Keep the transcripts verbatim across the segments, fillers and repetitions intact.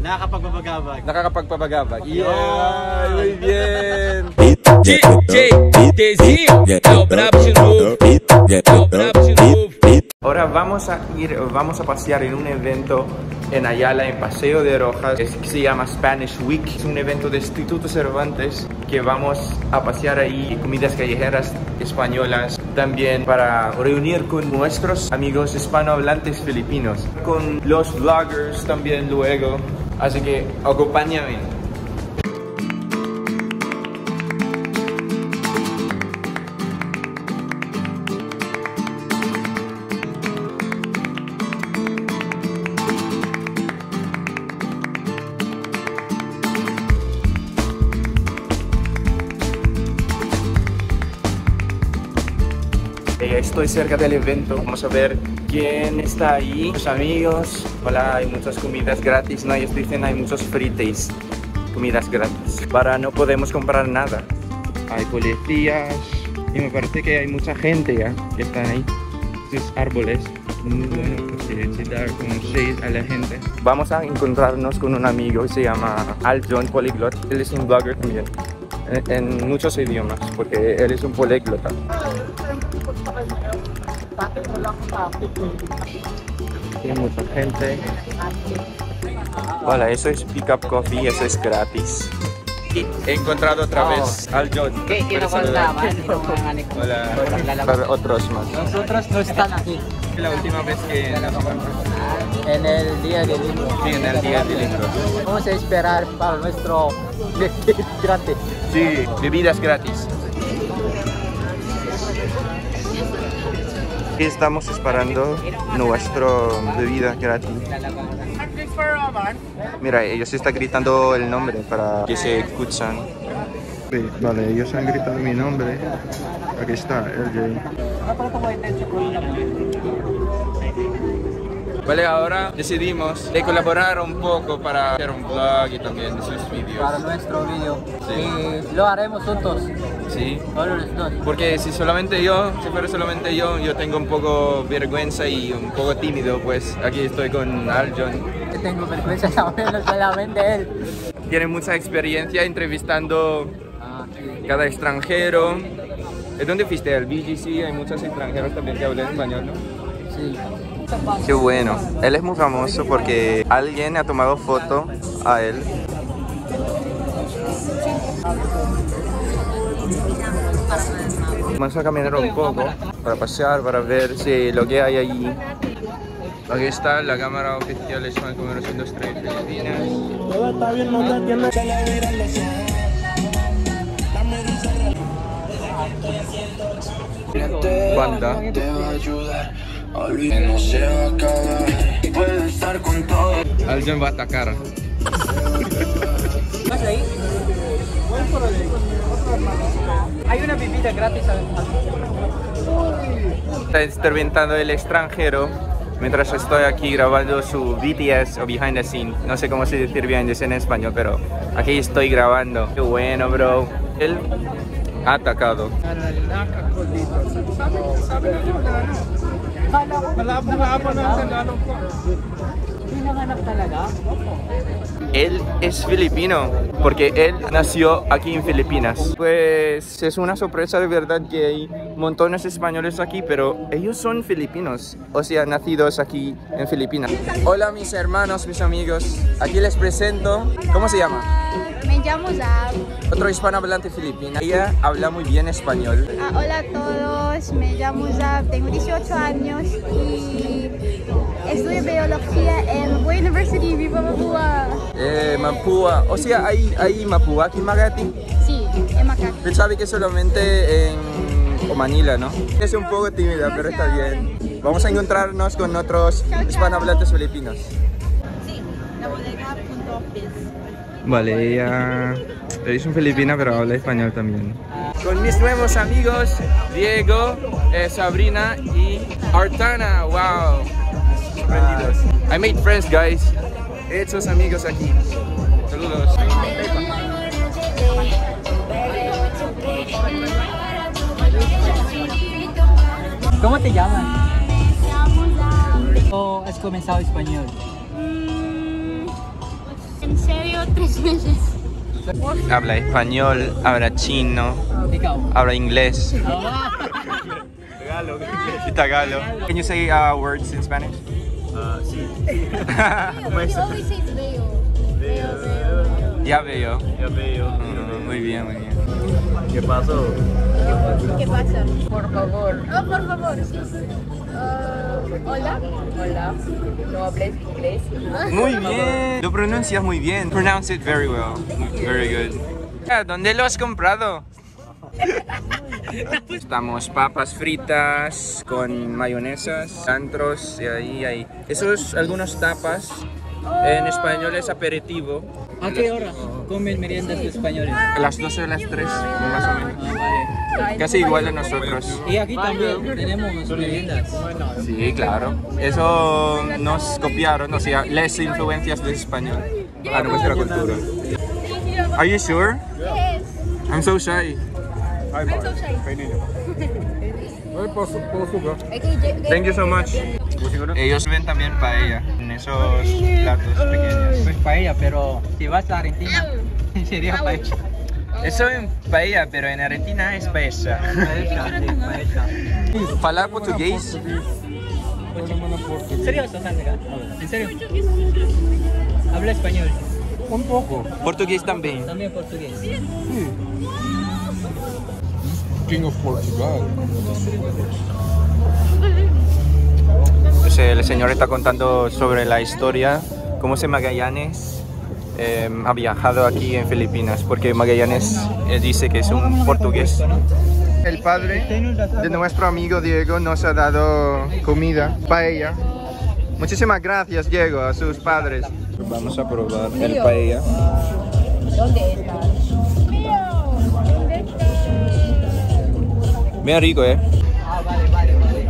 Nakakapagpapagabag. Nakakapagpapagabag. Yeah! Muy bien! D J Dezinho, é o brabo de novo, é o brabo de novo. Ahora vamos a ir, vamos a pasear en un evento en Ayala, en Paseo de Rojas, es, que se llama Spanish Week. Es un evento de Instituto Cervantes que vamos a pasear ahí, comidas callejeras españolas, también para reunir con nuestros amigos hispanohablantes filipinos, con los vloggers también luego, así que acompáñame. Estoy cerca del evento, vamos a ver quién está ahí, los amigos. Hola, hay muchas comidas gratis, no, ellos dicen hay muchos free taste, comidas gratis. Para no podemos comprar nada. Hay policías y me parece que hay mucha gente ya que están ahí. Estos árboles, muy bueno porque se da como shade a la gente. Vamos a encontrarnos con un amigo que se llama Al John Polyglot. Él es un blogger también, en, en muchos idiomas, porque él es un políglota. Tiene mucha gente. Hola, eso es Pick Up Coffee, eso es gratis. Y he encontrado otra vez al John. ¿Qué? ¿Qué no contaban? Hola. Para otros más. Nosotros no están aquí. La última vez que en el día del libro. Sí, en el día del libro. Vamos a esperar para nuestro gratis. Sí, bebidas gratis. Aquí estamos esperando nuestro bebida gratis. Mira, ellos están gritando el nombre para que se escuchan. Sí, vale, ellos han gritado mi nombre. Aquí está, L J. Vale, ahora decidimos de colaborar un poco para hacer un vlog y también sus vídeos. Para nuestro vídeo. Sí. Y lo haremos juntos. Sí. Solo los dos. Porque si solamente yo, si fuera solamente yo, yo tengo un poco vergüenza y un poco tímido, pues aquí estoy con Al John. Tengo vergüenza solamente él. Tiene mucha experiencia entrevistando Ah, sí. cada extranjero. ¿De dónde fuiste? Al B G C, hay muchos extranjeros también que hablan español, ¿no? Sí. Qué bueno. Él es muy famoso porque alguien ha tomado foto a él. Vamos a caminar un poco para pasear, para ver si lo que hay allí. Aquí está la cámara oficial de Hispano Comercio Industrial de Filipinas. Banda. Al John va a atacar. ¿Vas ahí? Hay una bebida gratis. Está entrevistando el extranjero mientras estoy aquí grabando su B T S o Behind the Scene. No sé cómo se dice Behind the Scene en español, pero aquí estoy grabando. Qué bueno, bro. Él ha atacado. Él es filipino porque él nació aquí en Filipinas. Pues es una sorpresa de verdad que hay montones de españoles aquí, pero ellos son filipinos, o sea, nacidos aquí en Filipinas. Hola mis hermanos, mis amigos, aquí les presento. ¿Cómo se llama? Me llamo Zab. Otro hispanohablante filipina. Ella habla muy bien español. Ah, hola a todos, me llamo Zab, tengo dieciocho años y estudio biología en Boy University, Viva Mapua. Eh, Mapua, o sea, ¿hay, hay Mapua aquí en Makati? Sí, en Makati. Pensaba que solamente en o Manila, ¿no? Es un poco tímida, pero está bien. Vamos a encontrarnos con otros hispanohablantes filipinos. Sí, la bodega punto biz. Vale, ella es un filipina pero habla español también. Con mis nuevos amigos, Diego, eh, Sabrina y Artana. Wow, sorprendidos. I made friends, guys. He hecho amigos aquí. Saludos. ¿Cómo te llamas? ¿O has comenzado español? En serio, tres meses. Habla español, habla chino, habla inglés. Y Tagalog. Can you say uh, words in Spanish? Uh, sí. We always say veo. Veo, veo. Ya veo. Ya veo. Mm, muy bien, muy bien. ¿Qué pasó? ¿Qué pasa? Por favor. Oh, por favor, sí. Uh, hola. Hola. No hables inglés. Muy bien. Lo pronuncias muy bien. Pronounce it very well. Very good. ¿Dónde lo has comprado? Estamos papas fritas con mayonesas, cilantros y ahí hay. Esos algunos tapas. En español es aperitivo. ¿A qué hora comen meriendas los españoles? A las doce o las tres, más o menos. Ah, vale. Casi igual a nosotros. Y aquí también tenemos meriendas. Sí, claro. Eso nos copiaron, o sea, las influencias del español a nuestra cultura. Are you sure? Yes. I'm so shy. I'm so shy. Thank you so much. Ellos ven también paella en esos platos pequeños. Pues paella, pero si vas a Argentina, sería paella. Eso es paella, pero en Argentina es paella. Paella, sí, paella. ¿Falar portugués? ¿En serio, Sandra? ¿En serio? ¿Habla español? Un poco. Portugués también. También portugués. King of Portugal. Pues el señor está contando sobre la historia, cómo se Magallanes eh, ha viajado aquí en Filipinas, porque Magallanes eh, dice que es un portugués. El padre de nuestro amigo Diego nos ha dado comida, paella. Muchísimas gracias, Diego, a sus padres. Vamos a probar el paella. ¿Dónde está? Bien rico, ¿eh? Ah, vale, vale, vale.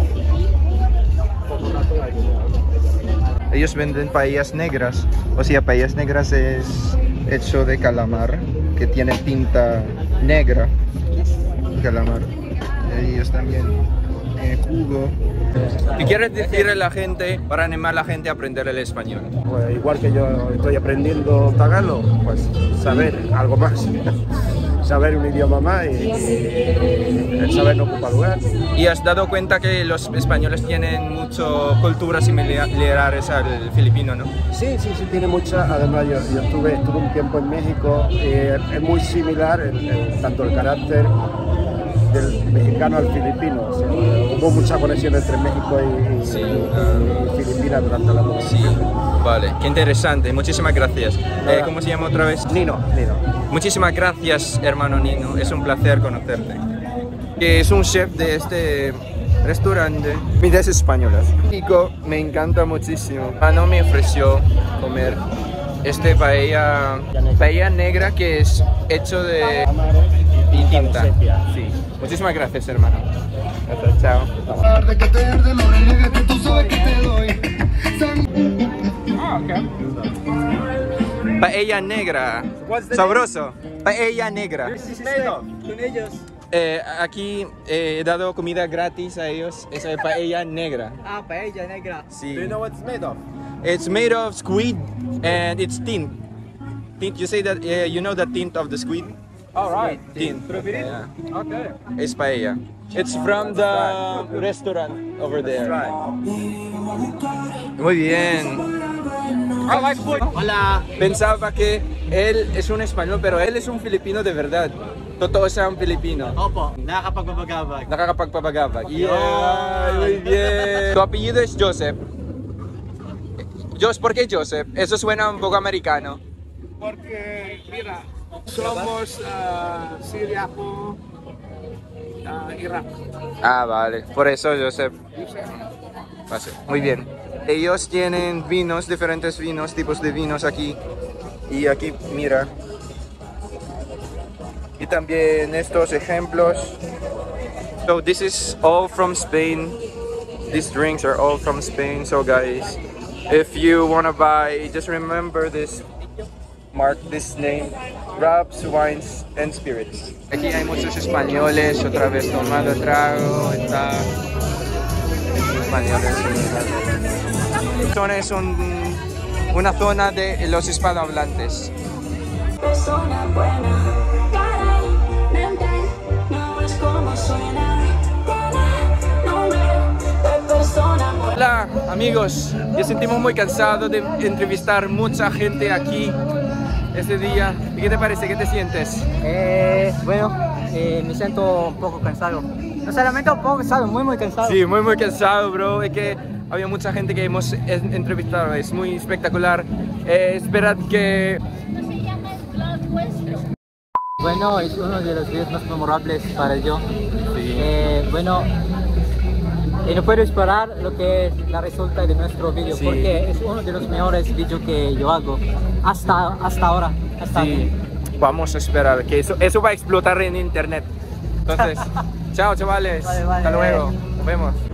Ellos venden paellas negras, o sea, paellas negras es hecho de calamar, que tiene tinta negra. Calamar. Y ellos también tienen jugo. ¿Qué quieres decirle a la gente para animar a la gente a aprender el español? Pues igual que yo estoy aprendiendo tagalo, pues saber algo más. Saber un idioma más y, y el saber no ocupa lugar. ¿Y has dado cuenta que los españoles tienen muchas culturas similares al filipino, no? Sí, sí, sí, tiene mucha. Además, yo, yo estuve, estuve un tiempo en México y es muy similar el, el, tanto el carácter del mexicano al filipino. O sea, hubo mucha conexión entre México y, y, Sí. y Filipinas durante la noche. Sí, vale, qué interesante, muchísimas gracias. Eh, ¿Cómo se llama otra vez? Nino, Nino. Muchísimas gracias, hermano Nino, es un placer conocerte. Que es un chef de este restaurante, comidas españolas. México me encanta muchísimo. Mano me ofreció comer este paella, paella negra que es hecho de y tinta. Sí. Muchísimas gracias, hermano. Gracias, chao. Ah, okay. Paella negra. Sabroso. Paella negra. Con ellos. Eh, aquí eh, he dado comida gratis a ellos. Esa es paella negra. Ah, paella negra. Sí. Do you know what it's made of? It's made of squid and it's tint. Tint. You say that uh, you know the tint of the squid? All right. Tint. Yeah. Okay. It's paella. It's from the restaurant over there. Muy bien. I like food. Hola. Pensaba que él es un español, pero él es un filipino de verdad. Totoo siya un filipino. Opo, nakakapagpapagabag. Nakakapagpapagabag. Yeah, muy bien. Tu apellido es Joseph. Jos, ¿por qué Joseph? Eso suena un poco americano. Porque, mira, somos uh, siriaco, uh, Irak. Ah, vale. Por eso Joseph. Pase. Muy bien. Ellos tienen vinos, diferentes vinos, tipos de vinos aquí. Y aquí, mira. Y también estos ejemplos. So this is all from Spain. These drinks are all from Spain. So guys, if you want to buy, just remember this. Mark this name. Rubs, Wines and Spirits. Aquí hay muchos españoles, otra vez tomando trago. Está... españoles. Son es un una zona de los hispanohablantes. Persona buena, caray, mente, no es como suena, tiene nombre de persona buena. Hola amigos, nos sentimos muy cansados de entrevistar mucha gente aquí este día. ¿Y qué te parece? ¿Qué te sientes? Eh, bueno, eh, me siento un poco cansado. No solamente un poco cansado, muy muy cansado. Sí, muy muy cansado, bro. Es que había mucha gente que hemos entrevistado, es muy espectacular. Eh, esperad que... Bueno, es uno de los días más memorables para yo. Sí. Eh, bueno, y no puedo esperar lo que es la resulta de nuestro vídeo, Sí. porque es uno de los mejores vídeos que yo hago hasta, hasta ahora. Hasta Sí, aquí. vamos a esperar que eso, eso va a explotar en internet. Entonces, chao chavales, Vale, vale. hasta luego, nos vemos.